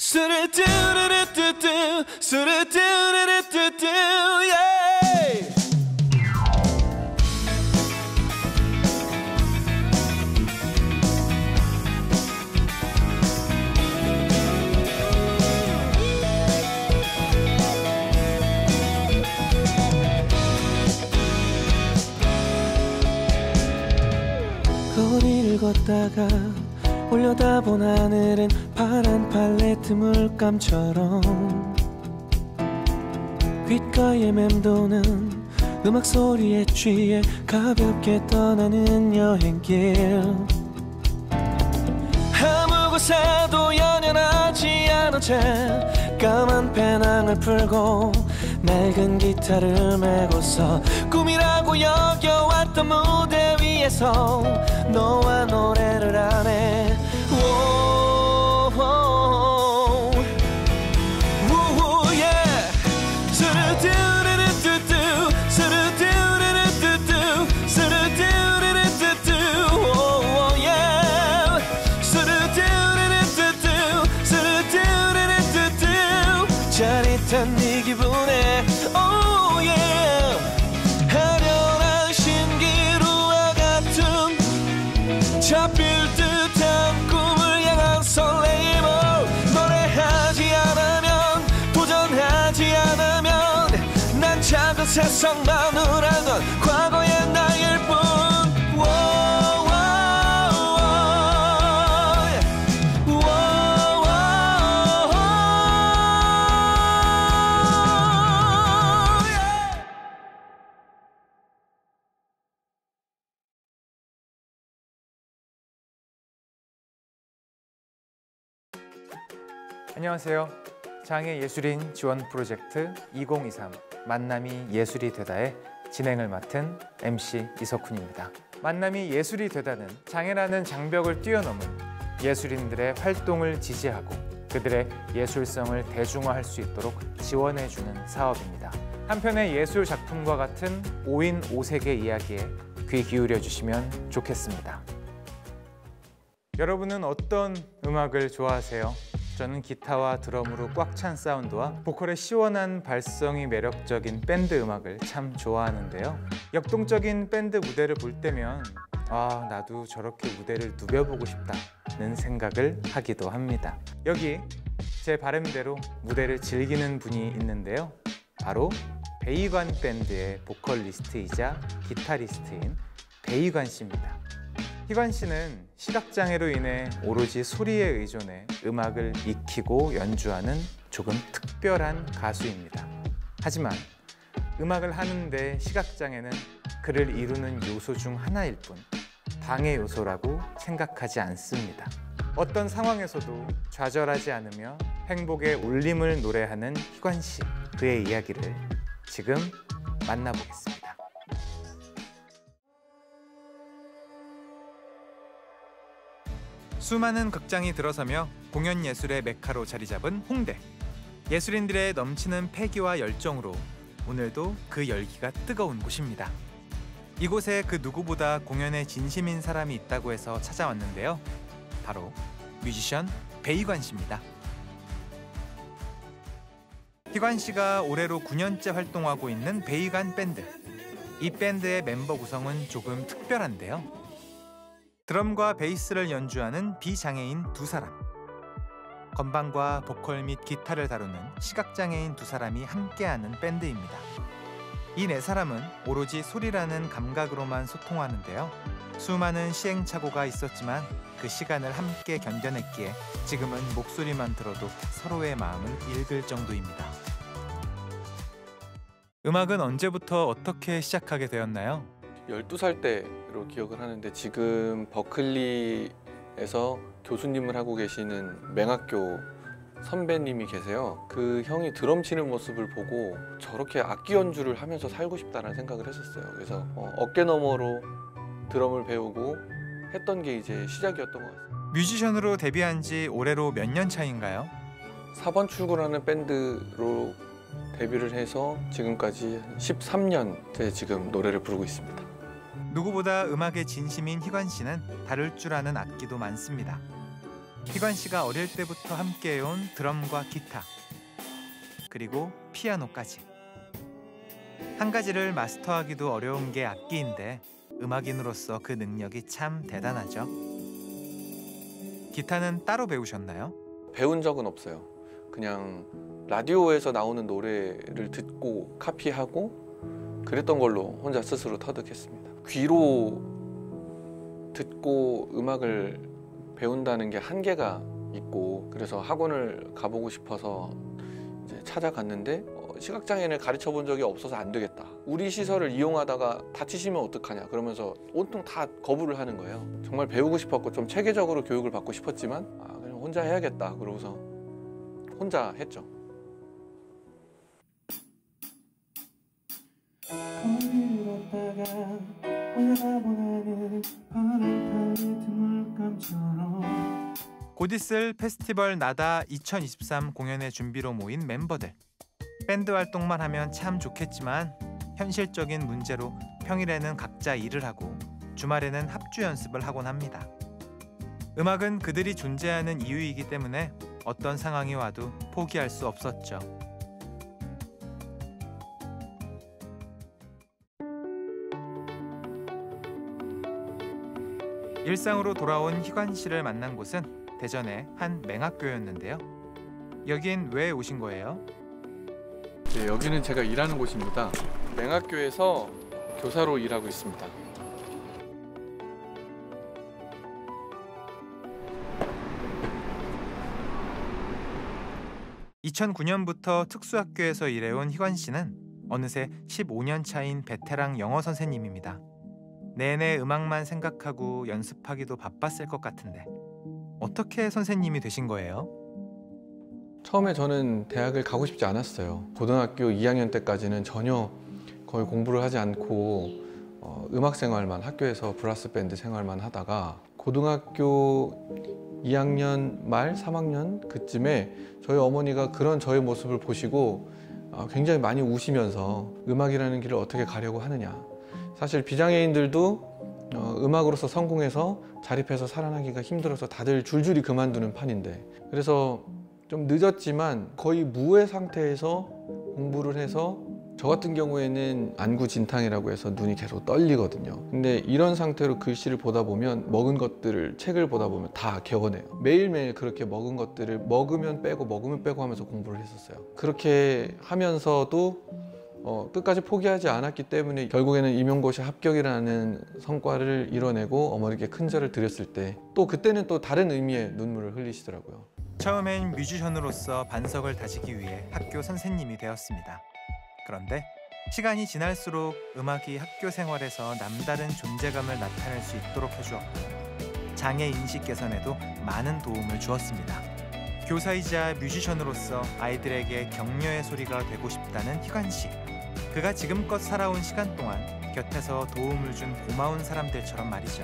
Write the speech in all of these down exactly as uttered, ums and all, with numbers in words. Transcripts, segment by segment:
수르뚜루루뚜뚜 수르뚜루루뚜뚜 예. 거리를 걷다가 올려다본 하늘은 파란 팔레트 물감처럼 귓가에 맴도는 음악 소리에 취해 가볍게 떠나는 여행길 아무 곳에도 연연하지 않은 채 까만 배낭을 풀고 낡은 기타를 메고서 꿈이라고 여겨왔던 무대 위에서 너와 노래를 하네. 짜릿한 네 기분에 oh yeah 아련한 신기루와 같은 잡힐 듯한 꿈을 향한 설레임을 노래하지 않으면 도전하지 않으면 난 작은 세상만을 알던 과거의 나일 뿐 안녕하세요. 장애예술인 지원 프로젝트 이공이삼 만남이 예술이 되다의 진행을 맡은 엠씨 이석훈입니다. 만남이 예술이 되다는 장애라는 장벽을 뛰어넘은 예술인들의 활동을 지지하고 그들의 예술성을 대중화할 수 있도록 지원해주는 사업입니다. 한편의 예술 작품과 같은 오인 오색의 이야기에 귀 기울여 주시면 좋겠습니다. 여러분은 어떤 음악을 좋아하세요? 저는 기타와 드럼으로 꽉 찬 사운드와 보컬의 시원한 발성이 매력적인 밴드 음악을 참 좋아하는데요. 역동적인 밴드 무대를 볼 때면 아, 나도 저렇게 무대를 누벼보고 싶다는 생각을 하기도 합니다. 여기 제 바람대로 무대를 즐기는 분이 있는데요. 바로 베이관 밴드의 보컬리스트이자 기타리스트인 베이관 씨입니다. 희관 씨는 시각장애로 인해 오로지 소리에 의존해 음악을 익히고 연주하는 조금 특별한 가수입니다. 하지만 음악을 하는데 시각장애는 그를 이루는 요소 중 하나일 뿐 방해 요소라고 생각하지 않습니다. 어떤 상황에서도 좌절하지 않으며 행복의 울림을 노래하는 희관 씨, 그의 이야기를 지금 만나보겠습니다. 수많은 극장이 들어서며 공연 예술의 메카로 자리 잡은 홍대. 예술인들의 넘치는 패기와 열정으로 오늘도 그 열기가 뜨거운 곳입니다. 이곳에 그 누구보다 공연에 진심인 사람이 있다고 해서 찾아왔는데요. 바로 뮤지션 베이관 씨입니다. 희관 씨가 올해로 구 년째 활동하고 있는 베이관 밴드. 이 밴드의 멤버 구성은 조금 특별한데요. 드럼과 베이스를 연주하는 비장애인 두 사람, 건반과 보컬 및 기타를 다루는 시각장애인 두 사람이 함께하는 밴드입니다. 이 네 사람은 오로지 소리라는 감각으로만 소통하는데요. 수많은 시행착오가 있었지만 그 시간을 함께 견뎌냈기에 지금은 목소리만 들어도 서로의 마음을 읽을 정도입니다. 음악은 언제부터 어떻게 시작하게 되었나요? 열두 살 때로 기억을 하는데 지금 버클리에서 교수님을 하고 계시는 맹학교 선배님이 계세요. 그 형이 드럼 치는 모습을 보고 저렇게 악기 연주를 하면서 살고 싶다는 생각을 했었어요. 그래서 어, 어깨 너머로 드럼을 배우고 했던 게 이제 시작이었던 것 같아요. 뮤지션으로 데뷔한 지 올해로 몇 년 차인가요? 사 번 출구라는 밴드로 데뷔를 해서 지금까지 십삼 년째 지금 노래를 부르고 있습니다. 누구보다 음악에 진심인 희관 씨는 다룰 줄 아는 악기도 많습니다. 희관 씨가 어릴 때부터 함께해온 드럼과 기타, 그리고 피아노까지. 한 가지를 마스터하기도 어려운 게 악기인데 음악인으로서 그 능력이 참 대단하죠. 기타는 따로 배우셨나요? 배운 적은 없어요. 그냥 라디오에서 나오는 노래를 듣고 카피하고 그랬던 걸로 혼자 스스로 터득했습니다. 귀로 듣고 음악을 배운다는 게 한계가 있고, 그래서 학원을 가보고 싶어서 이제 찾아갔는데 어, 시각장애인을 가르쳐 본 적이 없어서 안 되겠다. 우리 시설을 이용하다가 다치시면 어떡하냐 그러면서 온통 다 거부를 하는 거예요. 정말 배우고 싶었고 좀 체계적으로 교육을 받고 싶었지만 아, 그냥 혼자 해야겠다 그러고서 혼자 했죠. 곧 있을 페스티벌 나다 이천이십삼 공연의 준비로 모인 멤버들. 밴드 활동만 하면 참 좋겠지만 현실적인 문제로 평일에는 각자 일을 하고 주말에는 합주 연습을 하곤 합니다. 음악은 그들이 존재하는 이유이기 때문에 어떤 상황이 와도 포기할 수 없었죠. 일상으로 돌아온 희관 씨를 만난 곳은 대전의 한 맹학교였는데요. 여긴 왜 오신 거예요? 네, 여기는 제가 일하는 곳입니다. 맹학교에서 교사로 일하고 있습니다. 이천구 년부터 특수학교에서 일해온 희관 씨는 어느새 십오 년 차인 베테랑 영어 선생님입니다. 내내 음악만 생각하고 연습하기도 바빴을 것 같은데 어떻게 선생님이 되신 거예요? 처음에 저는 대학을 가고 싶지 않았어요. 고등학교 이 학년 때까지는 전혀 거의 공부를 하지 않고 어, 음악 생활만, 학교에서 브라스 밴드 생활만 하다가 고등학교 이 학년 말 삼 학년 그쯤에 저희 어머니가 그런 저의 모습을 보시고 어, 굉장히 많이 우시면서 음악이라는 길을 어떻게 가려고 하느냐. 사실 비장애인들도 어, 음악으로서 성공해서 자립해서 살아나기가 힘들어서 다들 줄줄이 그만두는 판인데, 그래서 좀 늦었지만 거의 무해 상태에서 공부를 해서 저 같은 경우에는 안구진탕이라고 해서 눈이 계속 떨리거든요. 근데 이런 상태로 글씨를 보다 보면 먹은 것들을, 책을 보다 보면 다 개워내요. 매일매일 그렇게 먹은 것들을 먹으면 빼고 먹으면 빼고 하면서 공부를 했었어요. 그렇게 하면서도 어, 끝까지 포기하지 않았기 때문에 결국에는 임용고시 합격이라는 성과를 이뤄내고 어머니께 큰절을 드렸을 때 또 그때는 또 다른 의미의 눈물을 흘리시더라고요. 처음엔 뮤지션으로서 반석을 다지기 위해 학교 선생님이 되었습니다. 그런데 시간이 지날수록 음악이 학교 생활에서 남다른 존재감을 나타낼 수 있도록 해주었고 장애 인식 개선에도 많은 도움을 주었습니다. 교사이자 뮤지션으로서 아이들에게 격려의 소리가 되고 싶다는 희관 씨. 그가 지금껏 살아온 시간 동안 곁에서 도움을 준 고마운 사람들처럼 말이죠.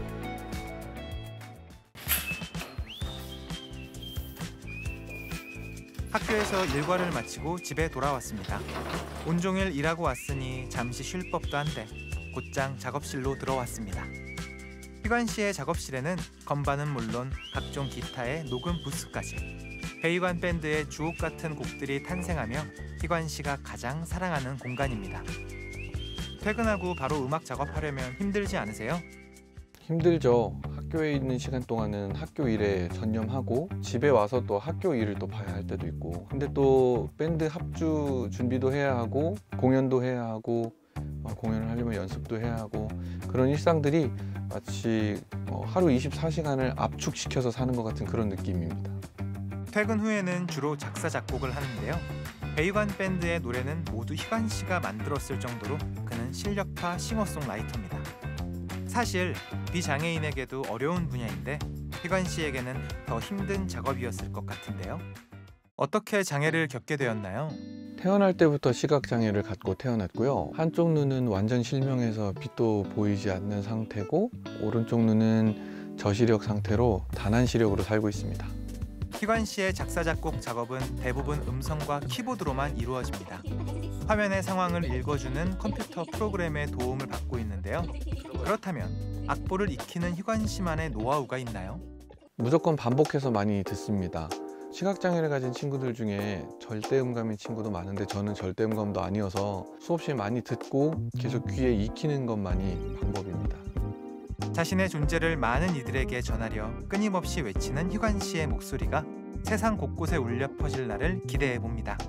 학교에서 일과를 마치고 집에 돌아왔습니다. 온종일 일하고 왔으니 잠시 쉴 법도 한데 곧장 작업실로 들어왔습니다. 희관 씨의 작업실에는 건반은 물론 각종 기타의 녹음 부스까지 배희관 밴드의 주옥 같은 곡들이 탄생하며 희관 씨가 가장 사랑하는 공간입니다. 퇴근하고 바로 음악 작업하려면 힘들지 않으세요? 힘들죠. 학교에 있는 시간 동안은 학교 일에 전념하고 집에 와서 또 학교 일을 또 봐야 할 때도 있고, 근데 또 밴드 합주 준비도 해야 하고 공연도 해야 하고 어, 공연을 하려면 연습도 해야 하고, 그런 일상들이 마치 어, 하루 이십사 시간을 압축시켜서 사는 것 같은 그런 느낌입니다. 퇴근 후에는 주로 작사 작곡을 하는데요. 배희관 밴드의 노래는 모두 희관 씨가 만들었을 정도로 그는 실력파 싱어송라이터입니다. 사실 비장애인에게도 어려운 분야인데 희관 씨에게는 더 힘든 작업이었을 것 같은데요. 어떻게 장애를 겪게 되었나요? 태어날 때부터 시각장애를 갖고 태어났고요. 한쪽 눈은 완전 실명해서 빛도 보이지 않는 상태고 오른쪽 눈은 저시력 상태로 다난시력으로 살고 있습니다. 희관 씨의 작사 작곡 작업은 대부분 음성과 키보드로만 이루어집니다. 화면의 상황을 읽어주는 컴퓨터 프로그램의 도움을 받고 있는데요. 그렇다면 악보를 익히는 희관 씨만의 노하우가 있나요? 무조건 반복해서 많이 듣습니다. 시각장애를 가진 친구들 중에 절대음감인 친구도 많은데 저는 절대음감도 아니어서 수업 시에 많이 듣고 계속 귀에 익히는 것만이 방법입니다. 자신의 존재를 많은 이들에게 전하려 끊임없이 외치는 희관 씨의 목소리가 세상 곳곳에 울려 퍼질 날을 기대해 봅니다.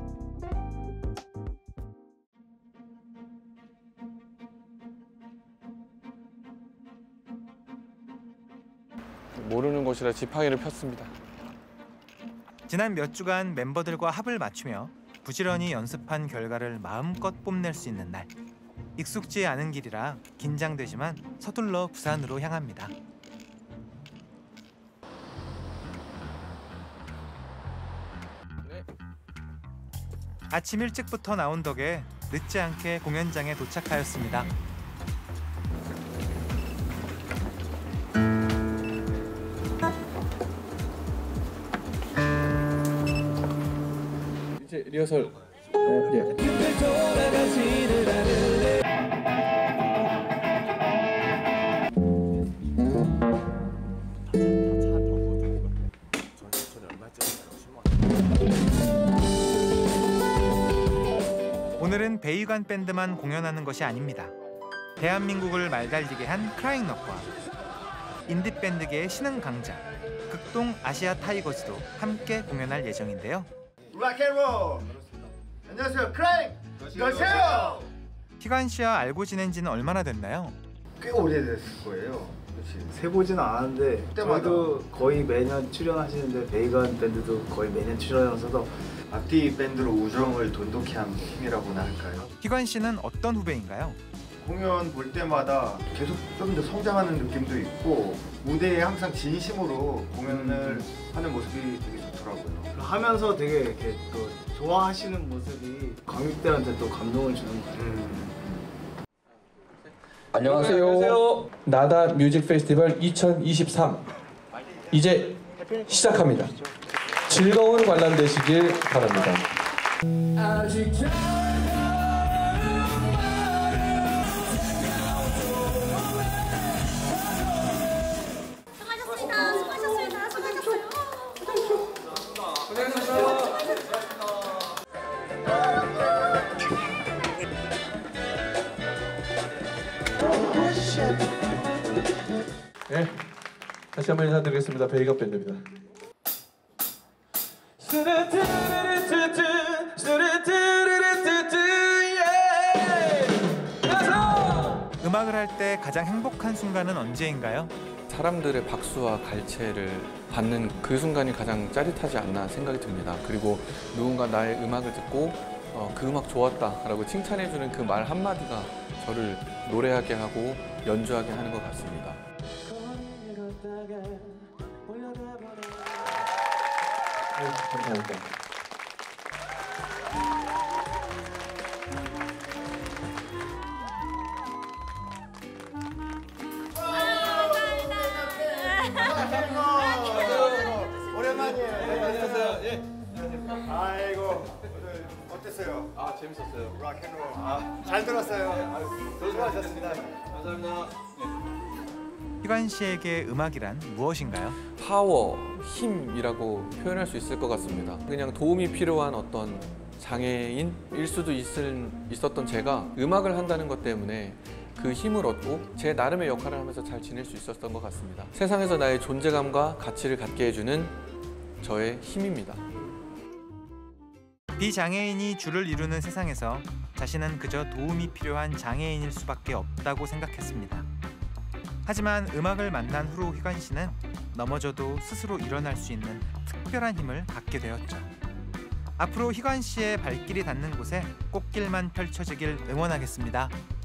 모르는 곳이라 지팡이를 폈습니다. 지난 몇 주간 멤버들과 합을 맞추며 부지런히 연습한 결과를 마음껏 뽐낼 수 있는 날. 익숙지 않은 길이라 긴장되지만 서둘러 부산으로 향합니다. 네. 아침 일찍부터 나온 덕에 늦지 않게 공연장에 도착하였습니다. 이제 리허설. 네. 오늘은 베이관 밴드만 공연하는 것이 아닙니다. 대한민국을 말달리게 한 크라잉넛과 인디밴드계의 신흥 강자 극동 아시아 타이거즈도 함께 공연할 예정인데요. 락앤롤! 안녕하세요, 크라잉! 안녕하세요! 희관 씨와 알고 지낸 지는 얼마나 됐나요? 꽤 오래됐을 거예요. 그렇지. 세보지는 않았는데 저희도 거의 매년 출연하시는데 베이관 밴드도 거의 매년 출연하셔서 앞뒤 밴드로 우정을 돈독히 한 힘이라고나 할까요? 희관 씨는 어떤 후배인가요? 공연 볼 때마다 계속 좀 더 성장하는 느낌도 있고 무대에 항상 진심으로 공연을 하는 모습이 되게 좋더라고요. 하면서 되게 이렇게 또 좋아하시는 모습이 관객들한테 또 감동을 주는 것 같아요. 음. 안녕하세요. 안녕하세요. 나다 뮤직 페스티벌 이천이십삼 이제 시작합니다. 즐거운 관람 되시길 바랍니다. 수고하셨습니다. 수고하셨습니다. 수고하셨어요. 네, 다시 한번 인사드리겠습니다. 베이관 밴드입니다. 음악을 할 때 가장 행복한 순간은 언제인가요? 사람들의 박수와 갈채를 받는 그 순간이 가장 짜릿하지 않나 생각이 듭니다. 그리고 누군가 나의 음악을 듣고 어, 그 음악 좋았다라고 칭찬해주는 그 말 한마디가 저를 노래하게 하고 연주하게 하는 것 같습니다. 네, 감사합니다. 오랜만이에요. 안녕하세요. 예. 아이고 오늘 어땠어요? 아 재밌었어요. 락앤롤. 아, 잘 들었어요. 수고하셨습니다. 감사합니다. 희관 씨에게 음악이란 무엇인가요? 파워, 힘이라고 표현할 수 있을 것 같습니다. 그냥 도움이 필요한 어떤 장애인일 수도 있을, 있었던 제가 음악을 한다는 것 때문에 그 힘을 얻고 제 나름의 역할을 하면서 잘 지낼 수 있었던 것 같습니다. 세상에서 나의 존재감과 가치를 갖게 해주는 저의 힘입니다. 비장애인이 주를 이루는 세상에서 자신은 그저 도움이 필요한 장애인일 수밖에 없다고 생각했습니다. 하지만 음악을 만난 후로 희관 씨는 넘어져도 스스로 일어날 수 있는 특별한 힘을 갖게 되었죠. 앞으로 희관 씨의 발길이 닿는 곳에 꽃길만 펼쳐지길 응원하겠습니다.